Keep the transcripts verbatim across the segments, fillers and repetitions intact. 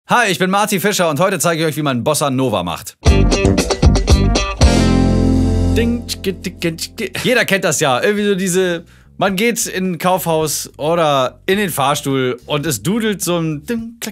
Hi, ich bin Marty Fischer und heute zeige ich euch, wie man Bossa Nova macht. Jeder kennt das ja, irgendwie so diese... Man geht in ein Kaufhaus oder in den Fahrstuhl und es dudelt so ein...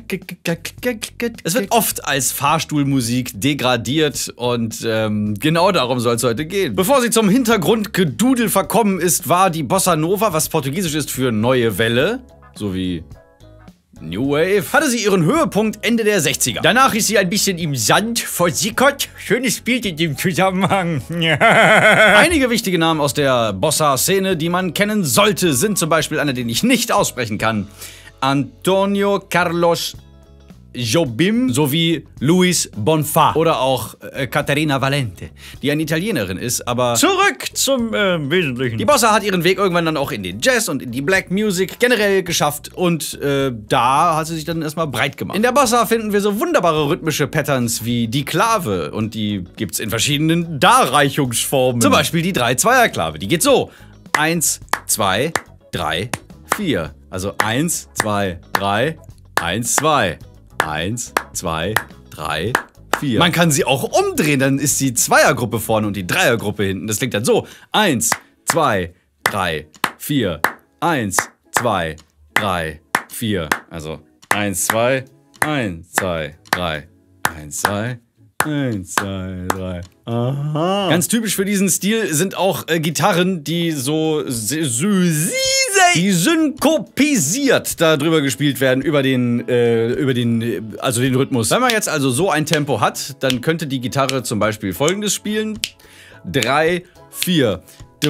Es wird oft als Fahrstuhlmusik degradiert und ähm, genau darum soll es heute gehen. Bevor sie zum Hintergrundgedudel verkommen ist, war die Bossa Nova, was portugiesisch ist für neue Welle, so wie New Wave, hatte sie ihren Höhepunkt Ende der sechziger. Danach ist sie ein bisschen im Sand versickert. Schönes Bild in dem Zusammenhang. Einige wichtige Namen aus der Bossa-Szene, die man kennen sollte, sind zum Beispiel einer, den ich nicht aussprechen kann. Antonio Carlos Jobim sowie Luis Bonfá oder auch äh, Caterina Valente, die eine Italienerin ist, aber zurück zum äh, Wesentlichen. Die Bossa hat ihren Weg irgendwann dann auch in den Jazz und in die Black Music generell geschafft und äh, da hat sie sich dann erstmal breit gemacht. In der Bossa finden wir so wunderbare rhythmische Patterns wie die Klave und die gibt's in verschiedenen Darreichungsformen. Zum Beispiel die drei zweier Klave, die geht so. Eins, zwei, drei, vier. Also eins, zwei, drei, eins, zwei. Eins, zwei, drei, vier. Man kann sie auch umdrehen, dann ist die Zweiergruppe vorne und die Dreiergruppe hinten. Das klingt dann so. Eins, zwei, drei, vier. Eins, zwei, drei, vier. Also eins, zwei, eins, zwei, drei. Eins, zwei, eins, zwei, drei. Aha. Ganz typisch für diesen Stil sind auch äh, Gitarren, die so die synkopisiert darüber gespielt werden, über den, äh, über den, also den Rhythmus. Wenn man jetzt also so ein Tempo hat, dann könnte die Gitarre zum Beispiel folgendes spielen. Drei, vier.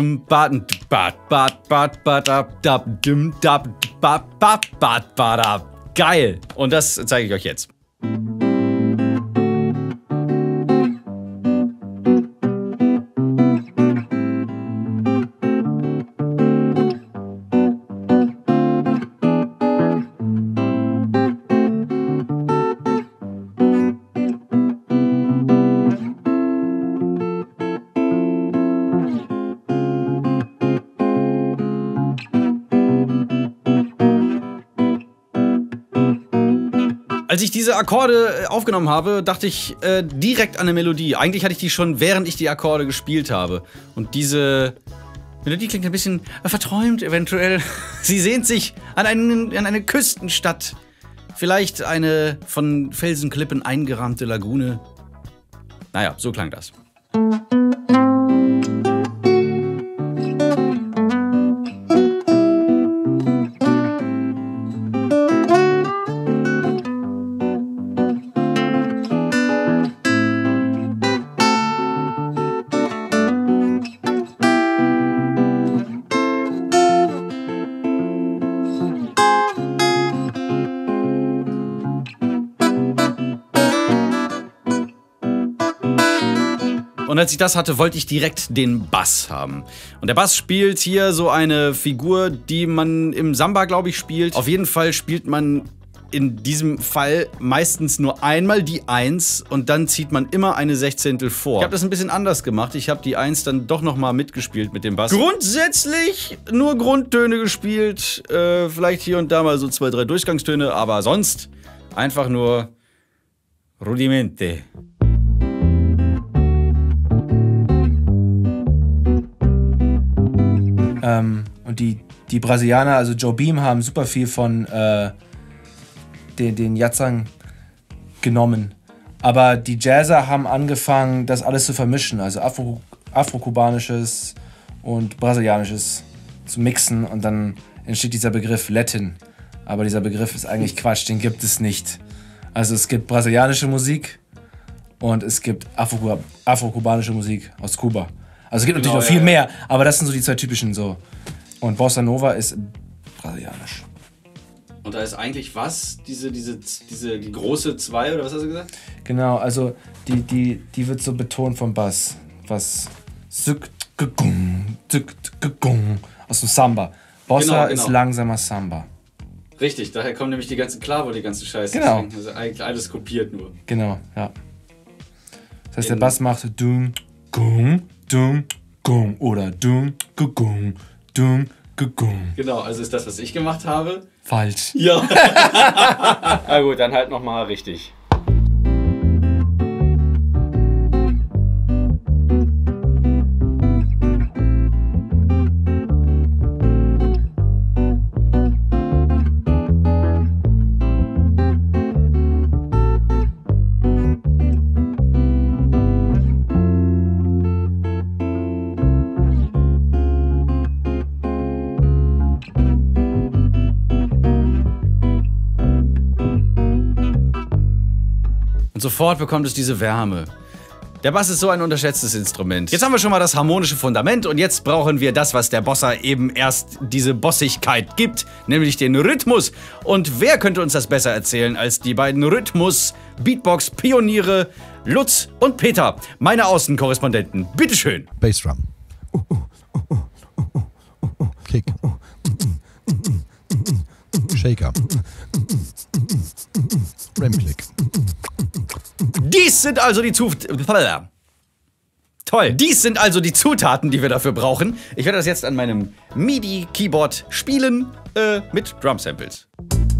Geil. Und das zeige ich euch jetzt. Als ich diese Akkorde aufgenommen habe, dachte ich äh, direkt an eine Melodie. Eigentlich hatte ich die schon, während ich die Akkorde gespielt habe. Und diese Melodie klingt ein bisschen verträumt eventuell. Sie sehnt sich an, einen, an eine Küstenstadt. Vielleicht eine von Felsenklippen eingerahmte Lagune. Naja, so klang das. Und als ich das hatte, wollte ich direkt den Bass haben. Und der Bass spielt hier so eine Figur, die man im Samba, glaube ich, spielt. Auf jeden Fall spielt man in diesem Fall meistens nur einmal die Eins und dann zieht man immer eine Sechzehntel vor. Ich habe das ein bisschen anders gemacht. Ich habe die Eins dann doch noch mal mitgespielt mit dem Bass. Grundsätzlich nur Grundtöne gespielt. Äh, vielleicht hier und da mal so zwei, drei Durchgangstöne, aber sonst einfach nur Rudimente. Ähm, und die, die Brasilianer, also Jobim, haben super viel von äh, den, den Yatsang genommen. Aber die Jazzer haben angefangen, das alles zu vermischen, also Afro, Afro-Kubanisches und Brasilianisches zu mixen und dann entsteht dieser Begriff Latin. Aber dieser Begriff ist eigentlich Quatsch, den gibt es nicht. Also es gibt brasilianische Musik und es gibt Afro, afro-kubanische Musik aus Kuba. Also es gibt genau, natürlich noch viel ja, mehr, aber das sind so die zwei typischen so. Und Bossa Nova ist brasilianisch. Und da ist eigentlich was? Diese, diese, diese, die große zwei oder was hast du gesagt? Genau, also die, die, die wird so betont vom Bass. Was aus dem Samba. Bossa genau, genau. ist langsamer Samba. Richtig, daher kommen nämlich die ganzen Klave, die ganze Scheiße. Genau. Also eigentlich alles kopiert nur. Genau, ja. Das heißt, der Bass macht dum, gung, dum, gung oder dum, gung, dum, gung. Genau, also ist das, was ich gemacht habe. Falsch. Ja. Na gut, dann halt nochmal richtig. Und sofort bekommt es diese Wärme. Der Bass ist so ein unterschätztes Instrument. Jetzt haben wir schon mal das harmonische Fundament und jetzt brauchen wir das, was der Bosser eben erst diese Bossigkeit gibt, nämlich den Rhythmus. Und wer könnte uns das besser erzählen als die beiden Rhythmus-Beatbox-Pioniere Lutz und Peter, meine Außenkorrespondenten. Bitteschön. Bassdrum. Kick. Shaker. Ramclick. Dies sind also die Zutaten. Toll. Dies sind also die Zutaten, die wir dafür brauchen. Ich werde das jetzt an meinem MIDI-Keyboard spielen äh, mit Drum-Samples.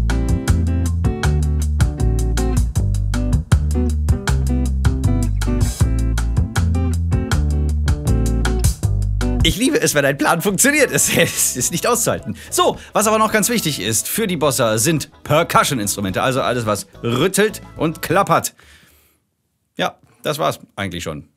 Ich liebe es, wenn ein Plan funktioniert. Es ist nicht auszuhalten. So, was aber noch ganz wichtig ist für die Bossa sind Percussion-Instrumente. Also alles, was rüttelt und klappert. Ja, das war's eigentlich schon.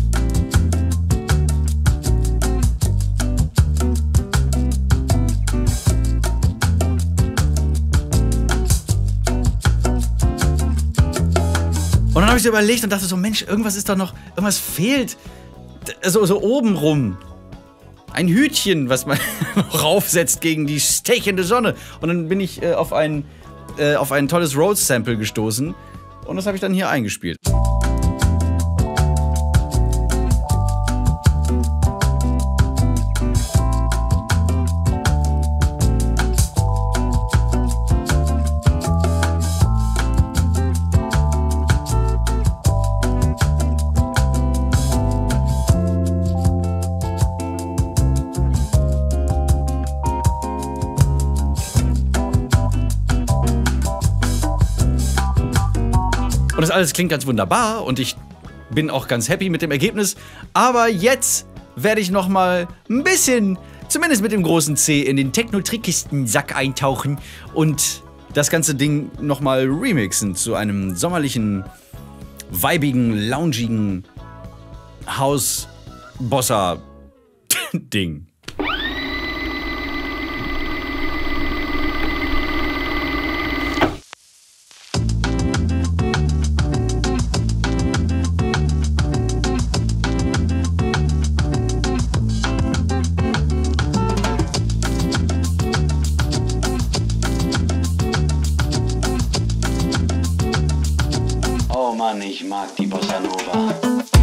Und dann habe ich so überlegt und dachte so, Mensch, irgendwas ist doch noch, irgendwas fehlt. So, so oben rum. Ein Hütchen, was man raufsetzt gegen die stechende Sonne. Und dann bin ich äh, auf, ein, äh, auf ein tolles Rhodes-Sample gestoßen. Und das habe ich dann hier eingespielt. Und das alles klingt ganz wunderbar und ich bin auch ganz happy mit dem Ergebnis. Aber jetzt werde ich noch mal ein bisschen, zumindest mit dem großen C, in den Techno-Trickkisten-Sack eintauchen und das ganze Ding noch mal remixen zu einem sommerlichen, weibigen, loungigen Haus-Bossa-Ding. Oh Mann, ich mag die Bossa Nova.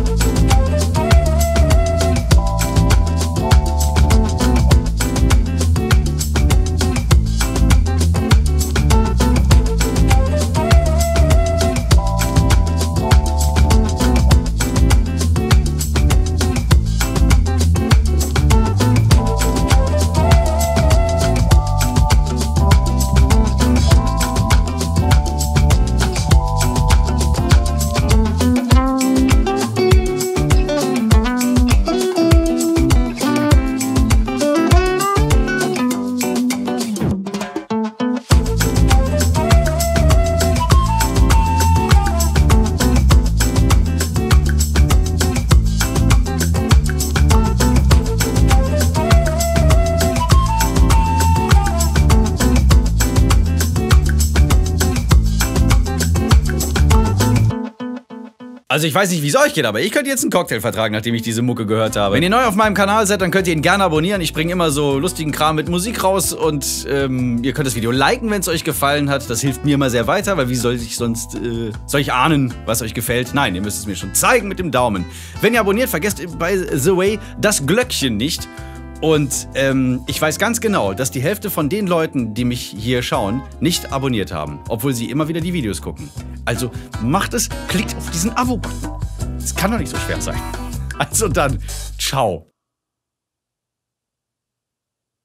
Also ich weiß nicht, wie es euch geht, aber ich könnte jetzt einen Cocktail vertragen, nachdem ich diese Mucke gehört habe. Wenn ihr neu auf meinem Kanal seid, dann könnt ihr ihn gerne abonnieren. Ich bringe immer so lustigen Kram mit Musik raus und ähm, ihr könnt das Video liken, wenn es euch gefallen hat. Das hilft mir immer sehr weiter, weil wie soll ich sonst, äh, soll ich ahnen, was euch gefällt? Nein, ihr müsst es mir schon zeigen mit dem Daumen. Wenn ihr abonniert, vergesst by the way das Glöckchen nicht. Und ähm, ich weiß ganz genau, dass die Hälfte von den Leuten, die mich hier schauen, nicht abonniert haben, obwohl sie immer wieder die Videos gucken. Also macht es, klickt auf diesen Abo-Button. Das kann doch nicht so schwer sein. Also dann, ciao.